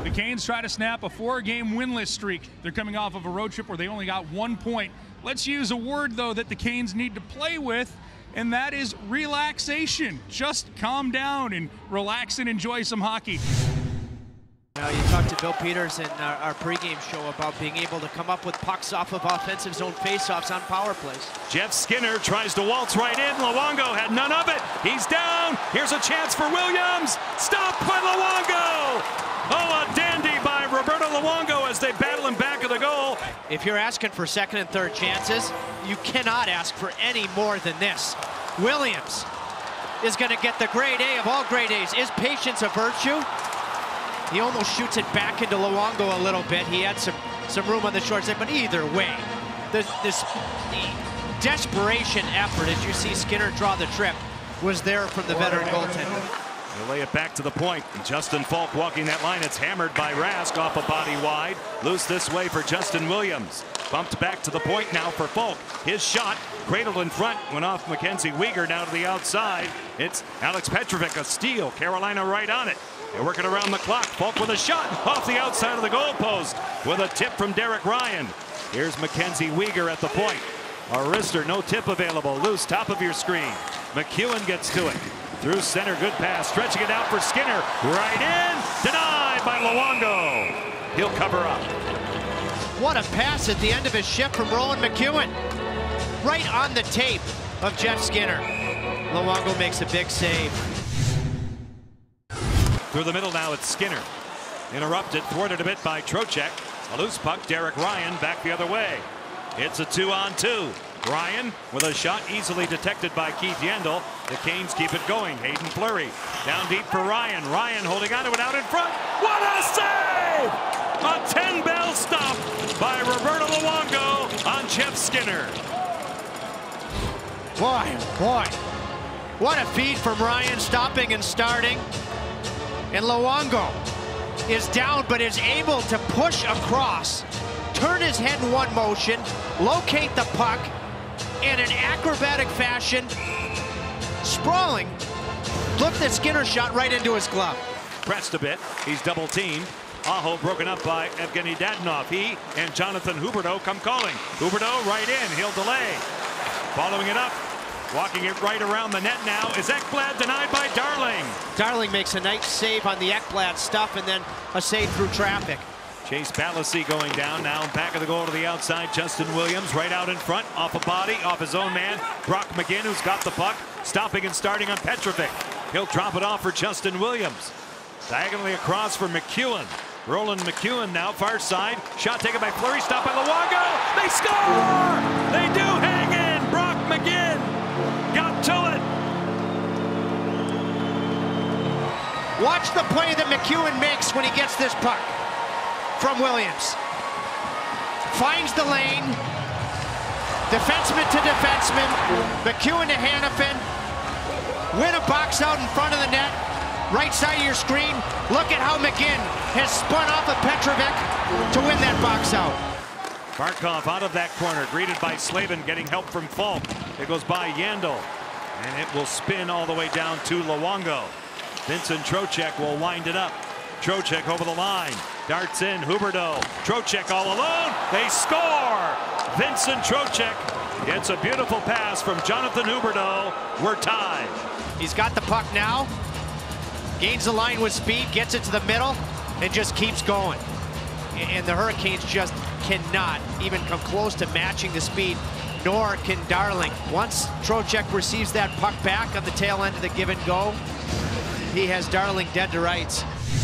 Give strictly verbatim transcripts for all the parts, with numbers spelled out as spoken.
The Canes try to snap a four-game winless streak. They're coming off of a road trip where they only got one point. Let's use a word, though, that the Canes need to play with, and that is relaxation. Just calm down and relax and enjoy some hockey. Now, you talked to Bill Peters in our, our pregame show about being able to come up with pucks off of offensive zone faceoffs on power plays. Jeff Skinner tries to waltz right in. Luongo had none of it. He's down. Here's a chance for Williams. Stopped by Luongo. Oh, a dandy by Roberto Luongo as they battle him back of the goal. If you're asking for second and third chances, you cannot ask for any more than this. Williams is going to get the grade A of all grade A's. Is patience a virtue? He almost shoots it back into Luongo a little bit. He had some, some room on the short side, but either way, this, this the desperation effort, as you see Skinner draw the trip, was there from the veteran goaltender. They lay it back to the point. Justin Faulk walking that line. It's hammered by Rask off a body wide. Loose this way for Justin Williams. Bumped back to the point now for Faulk. His shot, cradled in front, went off Mackenzie Weegar down to the outside. It's Alex Petrovic, a steal. Carolina right on it. They're working around the clock. Faulk with a shot off the outside of the goalpost with a tip from Derek Ryan. Here's Mackenzie Weegar at the point. A wrister, no tip available. Loose, top of your screen. McEwen gets to it. Through center, good pass. Stretching it out for Skinner. Right in. Denied by Luongo. He'll cover up. What a pass at the end of his shift from Roland McEwen. Right on the tape of Jeff Skinner. Luongo makes a big save. Through the middle now, it's Skinner. Interrupted, thwarted a bit by Trocheck. A loose puck, Derek Ryan back the other way. It's a two on two. Ryan with a shot easily detected by Keith Yandel. The Canes keep it going. Hayden Fleury down deep for Ryan. Ryan holding on to it out in front. What a save! A ten bell stop by Roberto Luongo on Jeff Skinner. Boy, boy. What a feed from Ryan, stopping and starting. And Luongo is down, but is able to push across, turn his head in one motion, locate the puck, in an acrobatic fashion, sprawling, look the Skinner shot right into his glove. Pressed a bit, he's double teamed. Aho broken up by Evgeny Dadonov. He and Jonathan Huberdeau come calling. Huberdeau right in, he'll delay. Following it up, walking it right around the net now is Ekblad, denied by Darling. Darling makes a nice save on the Ekblad stuff and then a save through traffic. Chase Balassi going down now, back of the goal to the outside. Justin Williams right out in front, off a body, off his own man. Brock McGinn, who's got the puck, stopping and starting on Petrovic. He'll drop it off for Justin Williams. Diagonally across for McEwen. Roland McEwen now, far side. Shot taken by Fleury, stopped by Luongo. They score! They do hang in! Brock McGinn got to it. Watch the play that McEwen makes when he gets this puck from Williams. Finds the lane. Defenseman to defenseman. McEwen to Hanifin. Win a box out in front of the net. Right side of your screen. Look at how McGinn has spun off of Petrovic to win that box out. Barkov out of that corner, greeted by Slavin, getting help from Faulk. It goes by Yandel, and it will spin all the way down to Luongo. Vincent Trocheck will wind it up. Trocheck over the line, darts in, Huberdeau. Trocheck all alone, they score! Vincent Trocheck gets a beautiful pass from Jonathan Huberdeau. We're tied. He's got the puck now, gains the line with speed, gets it to the middle, and just keeps going. And the Hurricanes just cannot even come close to matching the speed, nor can Darling. Once Trocheck receives that puck back on the tail end of the give and go, he has Darling dead to rights.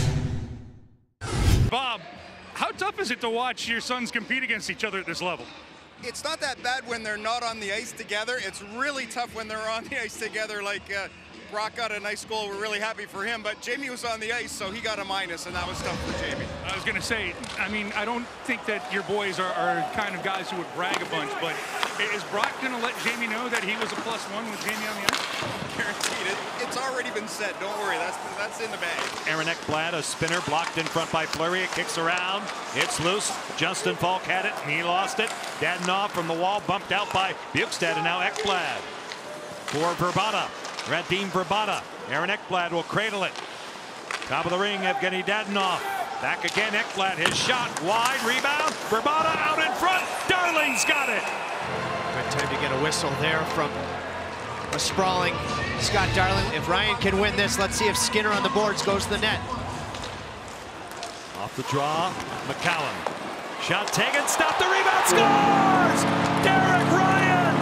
Bob, how tough is it to watch your sons compete against each other at this level? It's not that bad when they're not on the ice together. It's really tough when they're on the ice together. Like uh, Brock got a nice goal. We're really happy for him. But Jamie was on the ice, so he got a minus, and that was tough for Jamie. I was going to say, I mean, I don't think that your boys are, are kind of guys who would brag a bunch, but is Brock going to let Jamie know that he was a plus one with Jamie on the ice? Guaranteed it. It's already been said. Don't worry. That's that's in the bag. Aaron Ekblad, a spinner, blocked in front by Fleury. It kicks around. It's loose. Justin Faulk had it. He lost it. Dadonov from the wall, bumped out by Bukestad, and now Ekblad. For Verbata. Radim Verbata. Aaron Ekblad will cradle it. Top of the ring, Evgeny Dadonov. Back again, Ekblad, his shot, wide, rebound, Vrbata out in front, Darling's got it! Good time to get a whistle there from a sprawling Scott Darling. If Ryan can win this, let's see if Skinner on the boards goes to the net. Off the draw, McCallum. Shot taken, stop the rebound, scores! Derek Ryan!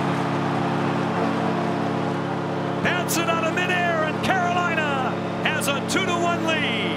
Hansen out of midair, and Carolina has a two to one lead.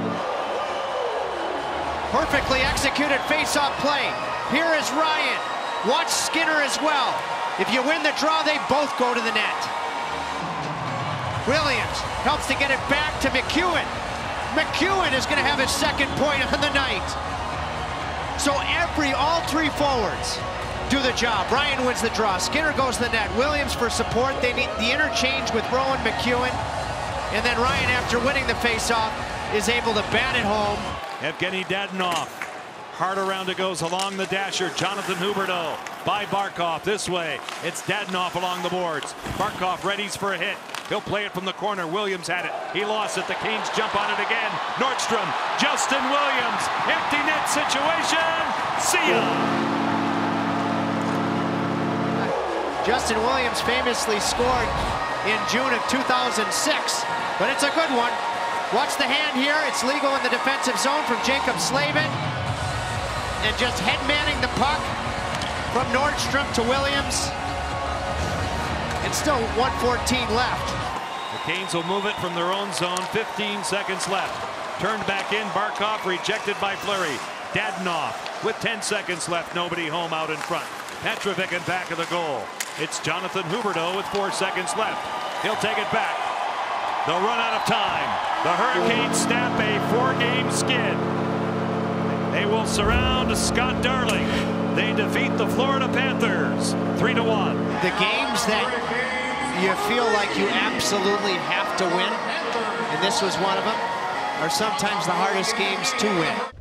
Perfectly executed face-off play. Here is Ryan. Watch Skinner as well. If you win the draw, they both go to the net. Williams helps to get it back to McEwen. McEwen is going to have his second point on the night. So every, all three forwards do the job. Ryan wins the draw. Skinner goes to the net. Williams for support. They need the interchange with Rowan McEwen. And then Ryan, after winning the face-off, is able to bat it home. Evgeny Dadonov. Hard around it goes along the dasher. Jonathan Huberdeau by Barkov this way. It's Dadonov along the boards. Barkov readies for a hit. He'll play it from the corner. Williams had it. He lost it. The Canes jump on it again. Nordstrom, Justin Williams. Empty net situation. See ya. Justin Williams famously scored in June of two thousand six, but it's a good one. Watch the hand here. It's legal in the defensive zone from Jacob Slavin. And just head-manning the puck from Nordstrom to Williams. And still one fourteen left. The Canes will move it from their own zone. fifteen seconds left. Turned back in. Barkov rejected by Fleury. Dadonov with ten seconds left. Nobody home out in front. Petrovic in back of the goal. It's Jonathan Huberdeau with four seconds left. He'll take it back. They'll run out of time. The Hurricanes snap a four-game skid. They will surround Scott Darling. They defeat the Florida Panthers three to one. The games that you feel like you absolutely have to win, and this was one of them, are sometimes the hardest games to win.